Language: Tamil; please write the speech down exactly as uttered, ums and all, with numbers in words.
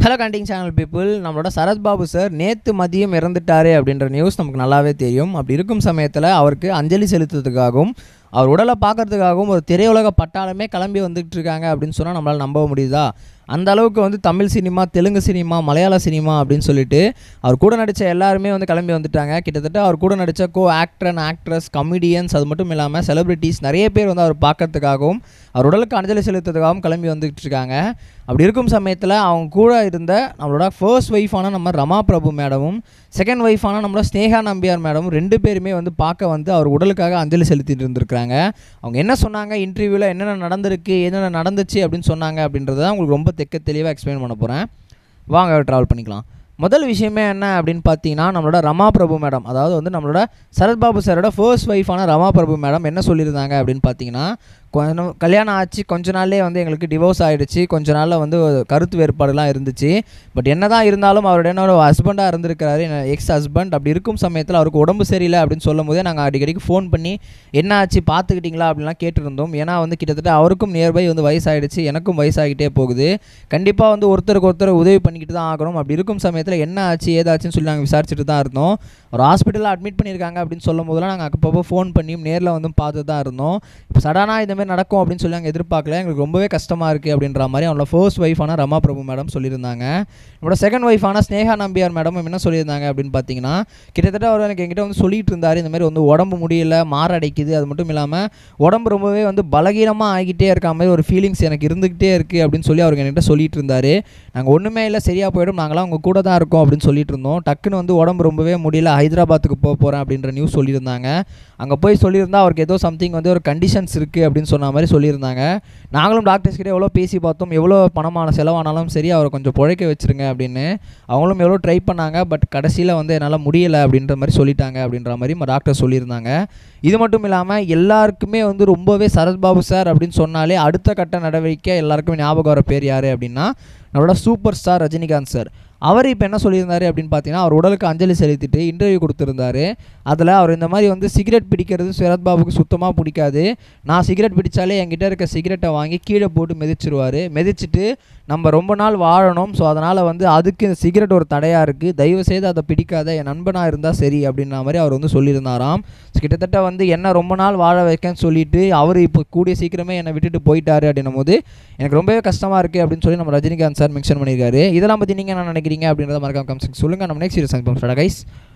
ஹலோ கண்டிங் சேனல் பீப்புள், நம்மளோட சரத்பாபு சார் நேற்று மதியம் இறந்துட்டாரு அப்படின்ற நியூஸ் நமக்கு நல்லாவே தெரியும். அப்படி இருக்கும் சமயத்தில் அவருக்கு அஞ்சலி செலுத்துறதுக்காகவும் அவர் உடலை பார்க்கறதுக்காகவும் ஒரு திரையுலக பட்டாளமே கிளம்பி வந்துகிட்டு இருக்காங்க அப்படின்னு சொன்னால் நம்மளால் நம்ப முடியுதா? அந்த அளவுக்கு வந்து Tamil cinema, Telugu cinema, Malayala cinema அப்படின்னு சொல்லிட்டு அவர் கூட நடித்த எல்லாருமே வந்து கிளம்பி வந்துட்டாங்க. கிட்டத்தட்ட அவர் கூட நடித்த co actor and actress, comedians, அது மட்டும் இல்லாமல் செலிபிரிட்டிஸ் நிறைய பேர் வந்து அவர் பார்க்கறதுக்காகவும் அவர் உடலுக்கு அஞ்சலி செலுத்துறதுக்காகவும் கிளம்பி வந்துகிட்டு இருக்காங்க. அப்படி இருக்கும் சமயத்தில் அவங்க கூட இருந்த நம்மளோட ஃபர்ஸ்ட் ஒய்ஃபான நம்ம ரமா பிரபு மேடமும், செகண்ட் ஒய்ஃபான நம்மளோட ஸ்னேகா நம்பியார் மேடமும் ரெண்டு பேருமே வந்து பார்க்க வந்து அவர் உடலுக்காக அஞ்சலி செலுத்திட்டு இருந்திருக்காங்க. அவங்க என்ன சொன்னாங்க, இன்டர்வியூவில் என்னென்ன நடந்திருக்கு, என்னென்ன நடந்துச்சு அப்படின்னு சொன்னாங்க அப்படின்றத உங்களுக்கு ரொம்ப தெக்க தெளிவாக எக்ஸ்பிளைன் பண்ண போகிறேன். வாங்க ட்ராவல் பண்ணிக்கலாம். முதல் விஷயமே என்ன அப்படின்னு பார்த்தீங்கன்னா, நம்மளோட ரமா பிரபு மேடம், அதாவது வந்து நம்மளோட சரத்பாபு சாரோட ஃபர்ஸ்ட் ஒய்ஃபான ரமா பிரபு மேடம் என்ன சொல்லியிருந்தாங்க அப்படின்னு பார்த்தீங்கன்னா, கொஞ்சம் கல்யாணம் ஆச்சு கொஞ்ச நாள்லேயே வந்து எங்களுக்கு டிவோர்ஸ் ஆகிடுச்சு, கொஞ்ச நாளில் வந்து கருத்து வேறுபாடுலாம் இருந்துச்சு. பட் என்ன தான் இருந்தாலும் அவரோட என்னோட ஹஸ்பண்டாக இருந்திருக்கிறாரு, எக்ஸ் ஹஸ்பண்ட். அப்படி இருக்கும் சமயத்தில் அவருக்கு உடம்பு சரியில்லை அப்படின்னு சொல்லும் போதே நாங்கள் அடிக்கடிக்கு ஃபோன் பண்ணி என்ன ஆச்சு பார்த்துக்கிட்டிங்களா அப்படின்லாம் கேட்டிருந்தோம். ஏன்னா வந்து கிட்டத்தட்ட அவருக்கும் நியர்பை வந்து வயசாகிடுச்சு, எனக்கும் வயசாகிட்டே போகுது. கண்டிப்பாக வந்து ஒருத்தருக்கு ஒருத்தர் உதவி பண்ணிக்கிட்டு தான் ஆகணும். அப்படி இருக்கும் சமயத்தில் என்ன ஆச்சு ஏதாச்சுன்னு சொல்லி நாங்கள் விசாரிச்சுட்டு தான் இருந்தோம். ஒரு ஹாஸ்பிட்டலில் அட்மிட் பண்ணியிருக்காங்க அப்படின்னு சொல்லும் போதெல்லாம் நாங்கள் அப்பப்போ ஃபோன் பண்ணியும் நேரில் வந்து பார்த்து தான் இருந்தோம். இப்போ சடனாக இந்த மாதிரி நடக்கும் அப்படின்னு சொல்லி நாங்கள் எதிர்பார்க்கல, எங்களுக்கு ரொம்பவே கஷ்டமாக இருக்குது அப்படின்ற மாதிரி அவங்களோட ஃபர்ஸ்ட் ஒய்ஃபான ரமா பிரபு மேடம் சொல்லியிருந்தாங்க. நம்மளோட செகண்ட் ஒய்ஃபான ஸ்னேகா நம்பியார் மேடம் என்ன சொல்லியிருந்தாங்க அப்படின்னு பார்த்தீங்கன்னா, கிட்டத்தட்ட அவர் எனக்கு என்கிட்ட வந்து சொல்லிட்டு இருந்தார், இந்த மாதிரி வந்து உடம்பு முடியல, மாரடைக்குது, அது மட்டும் இல்லாமல் உடம்பு ரொம்பவே வந்து பலகீனமாக ஆகிட்டே இருக்க மாதிரி ஒரு ஃபீலிங்ஸ் எனக்கு இருந்துக்கிட்டே இருக்குது அப்படின்னு சொல்லி அவர் என்கிட்ட சொல்லிட்டு இருந்தார். நாங்கள் ஒன்றுமே இல்லை, சரியாக போயிடும், நாங்களாம் உங்கள் கூட தான் இருக்கோம் அப்படின்னு சொல்லிட்டு இருந்தோம். டக்குன்னு வந்து உடம்பு ரொம்பவே முடியல, ஹைதராபாத்துக்கு போக போகிறேன் அப்படின்ற நியூஸ் சொல்லியிருந்தாங்க. அங்கே போய் சொல்லியிருந்தா அவருக்கு ஏதோ சம்திங் வந்து ஒரு கண்டிஷன்ஸ் இருக்குது அப்படின்னு சொன்ன மாதிரி சொல்லியிருந்தாங்க. நாங்களும் டாக்டர்ஸ் கிட்டே எவ்வளோ பேசி பார்த்தோம், எவ்வளோ பணமான செலவானாலும் சரி அவரை கொஞ்சம் பிழைக்க வச்சுருங்க அப்படின்னு. அவங்களும் எவ்வளோ ட்ரை பண்ணாங்க, பட் கடைசியில் வந்து என்னால் முடியலை அப்படின்ற மாதிரி சொல்லிட்டாங்க அப்படின்ற மாதிரி டாக்டர் சொல்லியிருந்தாங்க. இது மட்டும் இல்லாமல் எல்லாருக்குமே வந்து ரொம்பவே சரத்பாபு சார் அப்படின்னு சொன்னாலே அடுத்த கட்ட நடவடிக்கை எல்லாருக்குமே ஞாபகம் வர பேர் யார் அப்படின்னா நம்மளோட சூப்பர் ஸ்டார் ரஜினிகாந்த் சார். அவர் இப்போ என்ன சொல்லியிருந்தார் அப்படின்னு பார்த்தீங்கன்னா, அவர் உடலுக்கு அஞ்சலி செலுத்திட்டு இன்டர்வியூ கொடுத்துருந்தாரு. அதில் அவர் இந்த மாதிரி வந்து சிகரெட் பிடிக்கிறது சரத்பாபுக்கு சுத்தமாக பிடிக்காது, நான் சிகரெட் பிடிச்சாலே என்கிட்ட இருக்க சிகரெட்டை வாங்கி கீழே போட்டு மிதிச்சிருவார், மிதிச்சுட்டு நம்ம ரொம்ப நாள் வாழணும், ஸோ அதனால் வந்து அதுக்கு சிகரெட் ஒரு தடையாக இருக்குது, தயவுசெய்து அதை பிடிக்காத, என் நண்பனாக இருந்தால் சரி அப்படின்ற மாதிரி அவர் வந்து சொல்லியிருந்தாராம். கிட்டத்தட்ட வந்து என்ன ரொம்ப நாள் வாழ வைக்கன்னு சொல்லிட்டு அவர் இப்போ கூடிய சீக்கிரமே என்னை விட்டுட்டு போயிட்டாரு அப்படின்னும் போது எனக்கு ரொம்பவே கஷ்டமாக இருக்குது அப்படின்னு சொல்லி நம்ம ரஜினிகாந்த் சார் மென்ஷன் பண்ணியிருக்காரு. இதெல்லாம் பற்றி நீங்கள் என்ன நினைக்கிறீங்க அப்படின்றத மறக்காம கமெண்ட்ஸ் சொல்லுங்கள். நம்ம நெக்ஸ்ட் வீடியோ சந்திப்போம் கைஸ்.